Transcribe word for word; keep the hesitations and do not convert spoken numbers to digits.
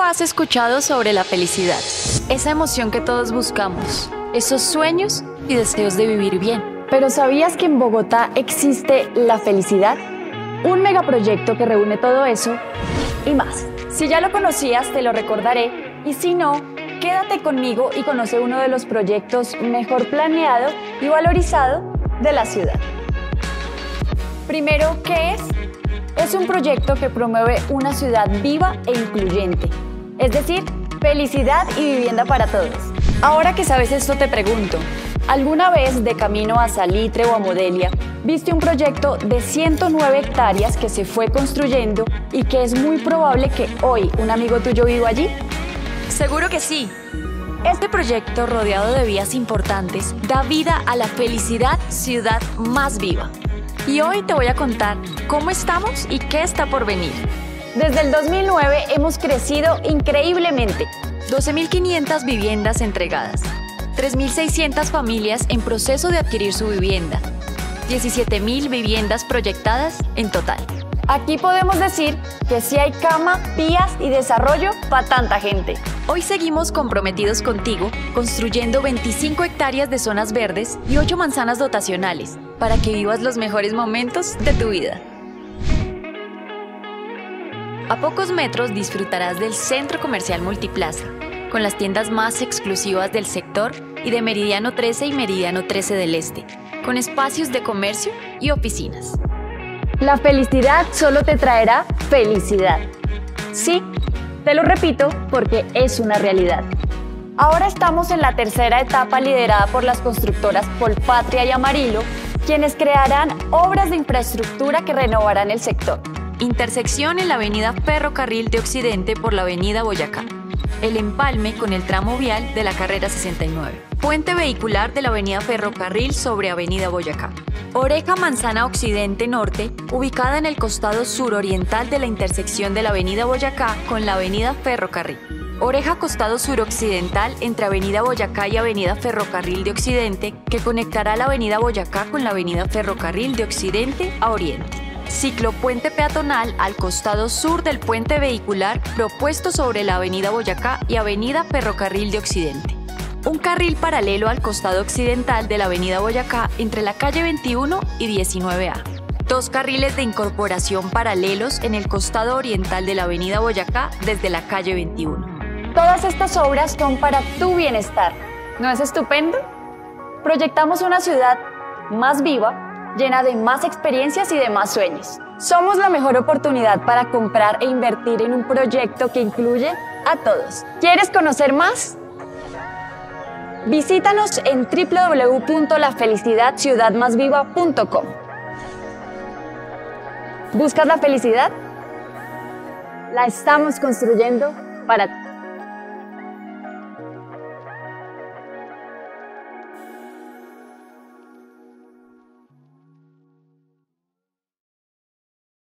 has escuchado sobre la felicidad, esa emoción que todos buscamos, esos sueños y deseos de vivir bien. Pero ¿sabías que en Bogotá existe la felicidad? Un megaproyecto que reúne todo eso y más. Si ya lo conocías, te lo recordaré, y si no, quédate conmigo y conoce uno de los proyectos mejor planeado y valorizado de la ciudad. Primero, ¿qué es? Es un proyecto que promueve una ciudad viva e incluyente, es decir, felicidad y vivienda para todos. Ahora que sabes esto, te pregunto, ¿alguna vez de camino a Salitre o a Modelia viste un proyecto de ciento nueve hectáreas que se fue construyendo y que es muy probable que hoy un amigo tuyo viva allí? Seguro que sí. Este proyecto, rodeado de vías importantes, da vida a la felicidad ciudad más viva. Y hoy te voy a contar cómo estamos y qué está por venir. Desde el dos mil nueve hemos crecido increíblemente. doce mil quinientas viviendas entregadas, tres mil seiscientas familias en proceso de adquirir su vivienda, diecisiete mil viviendas proyectadas en total. Aquí podemos decir que sí hay cama, vías y desarrollo para tanta gente. Hoy seguimos comprometidos contigo, construyendo veinticinco hectáreas de zonas verdes y ocho manzanas dotacionales, para que vivas los mejores momentos de tu vida. A pocos metros disfrutarás del Centro Comercial Multiplaza, con las tiendas más exclusivas del sector y de Meridiano trece y Meridiano trece del Este, con espacios de comercio y oficinas. La felicidad solo te traerá felicidad. Sí, te lo repito porque es una realidad. Ahora estamos en la tercera etapa liderada por las constructoras Colpatria y Amarillo, quienes crearán obras de infraestructura que renovarán el sector. Intersección en la avenida Ferrocarril de Occidente por la avenida Boyacá. El empalme con el tramo vial de la carrera sesenta y nueve. Puente vehicular de la avenida Ferrocarril sobre avenida Boyacá. Oreja Manzana Occidente Norte, ubicada en el costado suroriental de la intersección de la avenida Boyacá con la avenida Ferrocarril. Oreja Costado Suroccidental entre avenida Boyacá y avenida Ferrocarril de Occidente, que conectará la avenida Boyacá con la avenida Ferrocarril de Occidente a Oriente. Ciclopuente peatonal al costado sur del puente vehicular propuesto sobre la avenida Boyacá y avenida Ferrocarril de Occidente. Un carril paralelo al costado occidental de la avenida Boyacá entre la calle veintiuno y diecinueve A. Dos carriles de incorporación paralelos en el costado oriental de la avenida Boyacá desde la calle veintiuno. Todas estas obras son para tu bienestar. ¿No es estupendo? Proyectamos una ciudad más viva, llena de más experiencias y de más sueños. Somos la mejor oportunidad para comprar e invertir en un proyecto que incluye a todos. ¿Quieres conocer más? Visítanos en w w w punto la felicidad ciudad más viva punto com. ¿Buscas la felicidad? La estamos construyendo para ti.